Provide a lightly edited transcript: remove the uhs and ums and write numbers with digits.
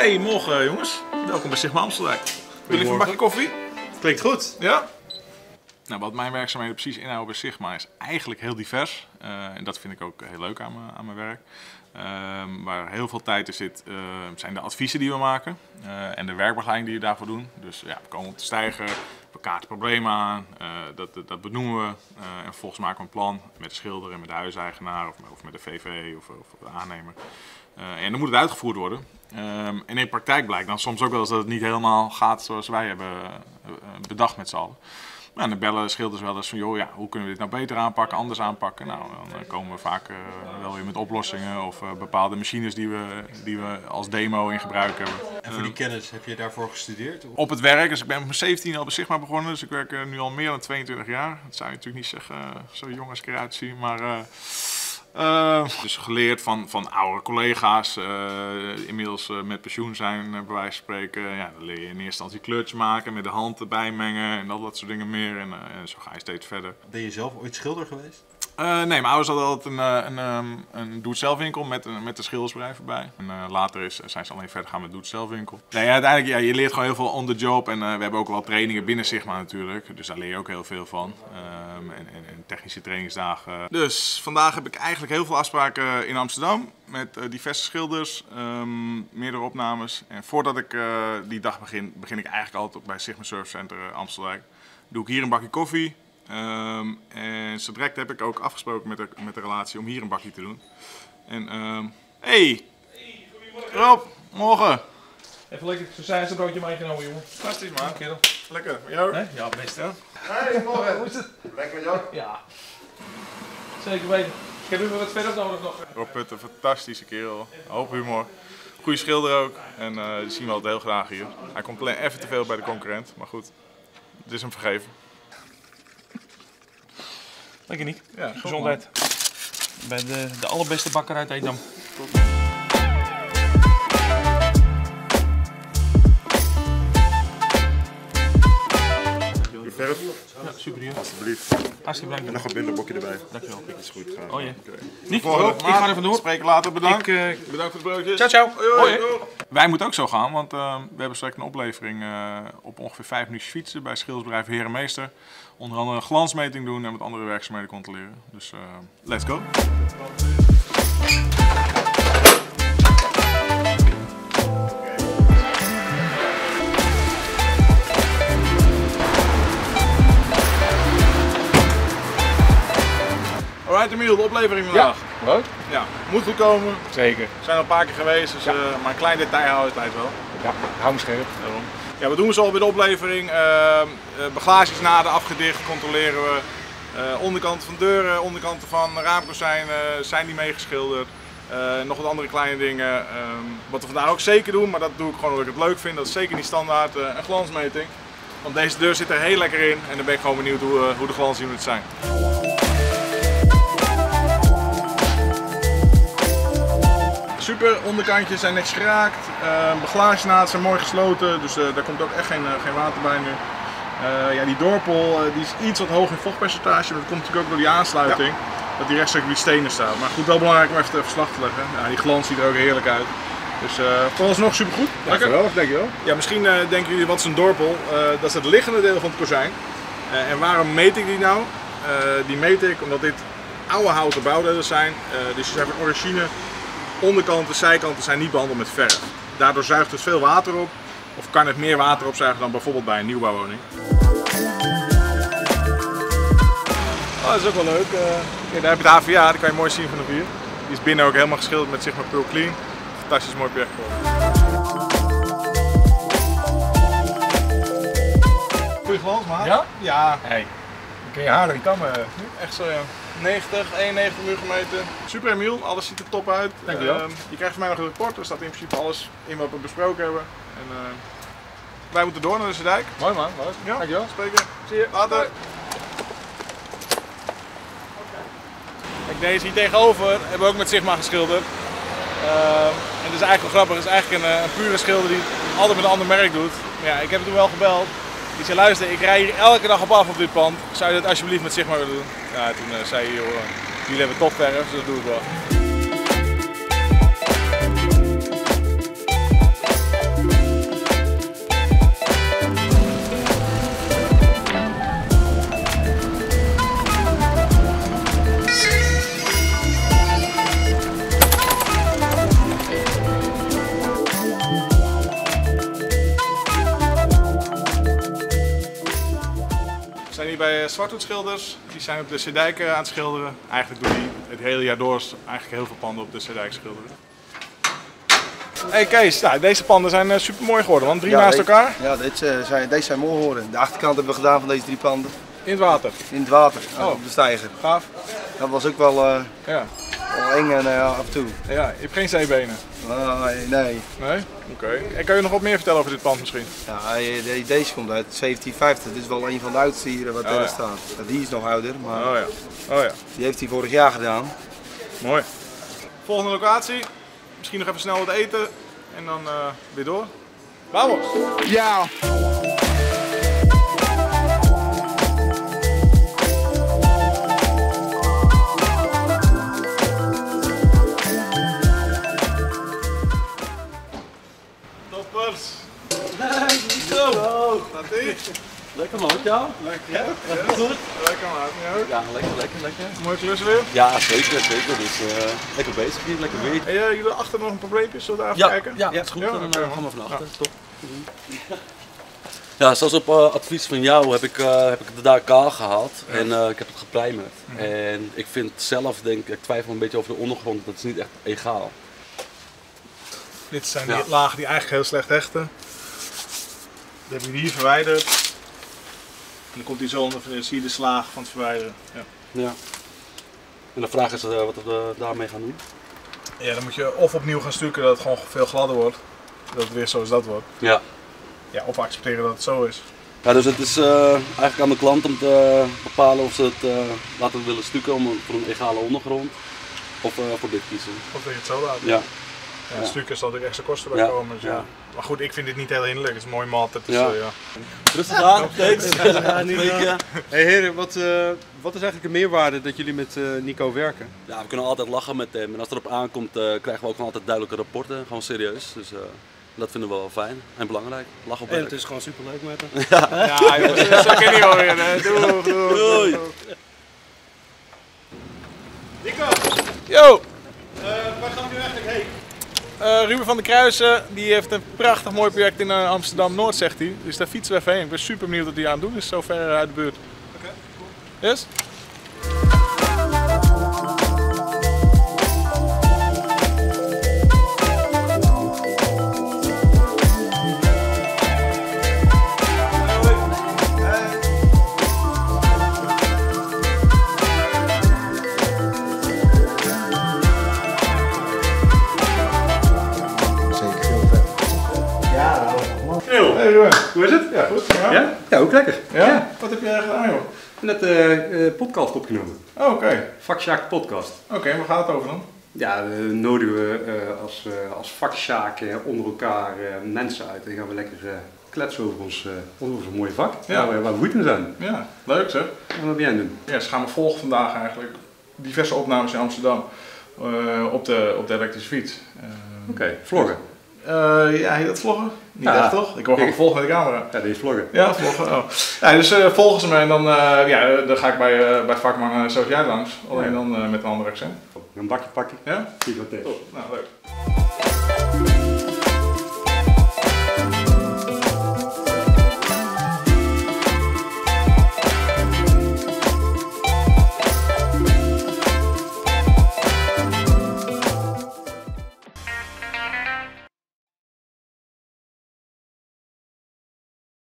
Hey, morgen jongens. Welkom bij Sigma Amsterdijk. Jullie een bakje koffie? Klinkt goed. Ja? Nou, wat mijn werkzaamheden precies inhouden bij Sigma is eigenlijk heel divers. En dat vind ik ook heel leuk aan mijn werk. Waar heel veel tijd in zit, zijn de adviezen die we maken en de werkbegeleiding die we daarvoor doen. Dus ja, we komen op de steiger, we kaarten problemen aan, dat benoemen we. En vervolgens maken we een plan met de schilder en met de huiseigenaar of met de VV of de aannemer. En dan moet het uitgevoerd worden. En in de praktijk blijkt dan soms ook wel eens dat het niet helemaal gaat zoals wij hebben bedacht met z'n allen. Nou, dan bellen schilders wel eens van, joh, ja, hoe kunnen we dit nou beter aanpakken, anders aanpakken? Nou, dan komen we vaak wel weer met oplossingen of bepaalde machines die we als demo in gebruik hebben. En voor die kennis heb je daarvoor gestudeerd? Op het werk, dus ik ben op mijn 17 al bij Sigma begonnen, dus ik werk nu al meer dan 22 jaar. Dat zou je natuurlijk niet zeggen, zo jong als ik eruit zie, maar... dus geleerd van oude collega's, inmiddels met pensioen zijn bij wijze van spreken. Ja, dan leer je in eerste instantie kleurtjes maken, met de hand erbij mengen en al dat soort dingen meer. En zo ga je steeds verder. Ben je zelf ooit schilder geweest? Nee, mijn ouders hadden altijd een doe-het-zelf-winkel met een schildersbedrijf erbij. En later zijn ze alleen verder gaan met doe-het-zelf-winkel. Nee, uiteindelijk, ja, je leert gewoon heel veel on the job. En we hebben ook wel trainingen binnen Sigma natuurlijk. Dus daar leer je ook heel veel van. En technische trainingsdagen. Dus vandaag heb ik eigenlijk heel veel afspraken in Amsterdam. Met diverse schilders, meerdere opnames. En voordat ik die dag begin ik eigenlijk altijd bij Sigma Service Center Amsterdam. Doe ik hier een bakje koffie. En zo direct heb ik ook afgesproken met de relatie om hier een bakje te doen. En hey, Rob, morgen. Even lekker een broodje meegenomen, jongen. Fantastisch man. Kerel. Lekker, met jou? Ja, best hè. Hey, morgen. Hoe is het? Lekker met jou? Ja. Zeker weten. Ik heb nu wat verder nodig nog. Rob Putten, fantastische kerel. Hoop humor. Goeie schilder ook. En die zien we altijd heel graag hier. Hij komt alleen even te veel bij de concurrent, maar goed. Het is hem vergeven. Lekker niet. Ja, Gezondheid. Bij de allerbeste bakker uit Edam. Je verf? Ja, super hier. Alsjeblieft. Hartstikke bedankt. En nog een binderblokje erbij. Dankjewel. Dat is goed. Oh ja. Okay. Niet Volgende ik ga er vandoor. Spreken later, bedankt. Ik, Bedankt voor de broodjes. ciao, ciao. Hoi. Wij moeten ook zo gaan, want we hebben straks een oplevering op ongeveer 5 minuutjes fietsen bij schildersbedrijf Heer en Meester. Onder andere een glansmeting doen en wat andere werkzaamheden controleren. Dus let's go. Alright Emiel, de oplevering vandaag. Ja, leuk. Ja, moet goed komen. Zeker. We zijn al een paar keer geweest, dus maar een klein detail houden het wel. Ja, hou hem scherp. Daarom. Ja, wat doen we zo bij de oplevering? Bagages naden afgedicht, controleren we. Onderkanten van deuren, onderkanten van raamkozijnen, zijn die meegeschilderd. Nog wat andere kleine dingen. Wat we vandaag ook zeker doen, maar dat doe ik gewoon omdat ik het leuk vind. Dat is zeker niet standaard, een glansmeting. Want deze deur zit er heel lekker in en dan ben ik gewoon benieuwd hoe de glans hier moet zijn. Super, onderkantjes zijn niks geraakt. Bagagenaad zijn mooi gesloten, dus daar komt ook echt geen water bij nu. Ja, die dorpel die is iets wat hoog in vochtpercentage, maar dat komt natuurlijk ook door die aansluiting. Ja. Dat die rechtstreeks op die stenen staat. Maar goed, wel belangrijk om even verslag te leggen. Ja, die glans ziet er ook heerlijk uit. Dus vooralsnog super goed. Ja, geweldig, denk je wel. Ja, misschien denken jullie, wat is een dorpel? Dat is het liggende deel van het kozijn. En waarom meet ik die nou? Die meet ik omdat dit oude houten bouwdelen zijn. Dus ze zijn van origine. Onderkanten, zijkanten zijn niet behandeld met verf. Daardoor zuigt het veel water op. Of kan het meer water opzuigen dan bijvoorbeeld bij een nieuwbouwwoning. Oh, dat is ook wel leuk. Kijk, daar heb je de HVA, die kan je mooi zien vanaf hier. Die is binnen ook helemaal geschilderd met Sigma Pearl Clean. Fantastisch mooi project geworden. Goeie glans, maat. Ja? Ja. Hey, dan kun je halen, die kammen. Echt zo ja. 90, 91 uur gemeten. Super Emiel, alles ziet er top uit. Dankjewel. Je krijgt van mij nog een rapport, er staat in principe alles in wat we besproken hebben. En, wij moeten door naar de Dijk. Mooi man, mooi. Ja, Dankjewel. spreken. Zie je. Later. Kijk, deze hier tegenover hebben we ook met Sigma geschilderd. En het is eigenlijk wel grappig, het is eigenlijk een pure schilder die het altijd met een ander merk doet. Maar ja, ik heb hem toen wel gebeld. Die zei, luister, ik rij hier elke dag op af op dit pand. Zou je dat alsjeblieft met Sigma willen doen? Ja, toen zei hij, joh, jullie hebben topverf, dus dat doe ik wel. hier bij Zwarthoedschilders. Die zijn op de Zeedijk aan het schilderen. Eigenlijk doen die het hele jaar door eigenlijk heel veel panden op de Zeedijk schilderen. Hey Kees, nou, deze panden zijn super mooi geworden, want 3 naast elkaar. Ja, deze zijn mooi geworden. De achterkant hebben we gedaan van deze 3 panden. In het water. In het water, Oh. op de steiger. Gaaf. Dat was ook wel Ja. eng en af en toe. Ja, je hebt geen zeebenen. Nee. Nee? Oké. En kan je nog wat meer vertellen over dit pand misschien? Ja, deze komt uit 1750. Dit is wel een van de oudste hier wat er staat. Die is nog ouder, maar Oh ja. Oh ja. die heeft hij vorig jaar gedaan. Mooi. Volgende locatie. Misschien nog even snel wat eten en dan weer door. Vamos! Ja. Toppers! Zo! Gaat-ie? Lekker man, jou? Lekker. Ja? Goed? Lekker man. Ja, Ja, lekker. mooie klus weer. Ja, zeker. Dus lekker bezig hier, lekker weer. En jullie achter nog een probleempje, zullen we daar even kijken? Ja, is goed. Ja, Dan oké, gaan man. we van achter. Top. Ja, zoals op advies van jou heb ik het daar kaal gehaald en ik heb het geprijmerd. En ik vind zelf, ik twijfel een beetje over de ondergrond, dat is niet echt egaal. Dit zijn die lagen die eigenlijk heel slecht hechten. Dat heb ik hier verwijderd. En dan komt die zo onder, zie je de slagen van het verwijderen. Ja. Ja. En de vraag is wat we daarmee gaan doen. Ja, dan moet je of opnieuw gaan stukken dat het gewoon veel gladder wordt. Dat het weer zoals dat wordt. Ja. Ja, of accepteren dat het zo is. Ja, dus het is eigenlijk aan de klant om te bepalen of ze het laten willen stukken voor een egale ondergrond of voor dit kiezen. Of dat je het zo laat. Ja. Ja, stukken zal er extra kosten bij komen. Dus ja. Maar goed, ik vind dit niet heel hinderlijk. Het is mooi mat. Het is, Ja. Rustig aan, thanks. Hey heren, wat is eigenlijk de meerwaarde dat jullie met Nico werken? Ja, we kunnen altijd lachen met hem en als het erop aankomt krijgen we ook gewoon altijd duidelijke rapporten, gewoon serieus. Dus dat vinden we wel fijn en belangrijk. Lach op En werk. het is gewoon superleuk met hem. Ja, jongens, zo ken je alweer. Doei. Nico, Yo! waar gaan we nu eigenlijk heen? Ruben van der Kruisen die heeft een prachtig mooi project in Amsterdam-Noord, zegt hij. Dus daar fietsen we even heen. Ik ben super benieuwd wat hij aan het doen is, zo ver uit de buurt. Oké, cool. Yes? Hey Ruben, Hoe is het? ja goed. Ja? Ja? Ja, ook lekker. Ja? Wat heb jij gedaan joh? Net podcast opgenomen. Oh, oké. Vaksjaak podcast. Oké, waar gaat het over dan? Ja, nodigen we als vaksjaak onder elkaar mensen uit. Dan gaan we lekker kletsen over ons mooie vak. Ja. Waar we goed in zijn. Ja, leuk zeg. En wat ben jij aan het doen? Ja, ze gaan me volgen vandaag eigenlijk. Diverse opnames in Amsterdam op de elektrische fiets. Oké, vloggen. Ja, heet dat vloggen? Niet Ja. echt toch? Ik word gewoon gevolgd met de camera. Ja, deze vloggen. Ja, vloggen. Oh. Ja, dus volgen ze me en dan, dan ga ik bij vakman zoals jij langs. Alleen dan met een ander accent. Een bakje pakken. Ja? Zie je wat tegen. Nou, leuk.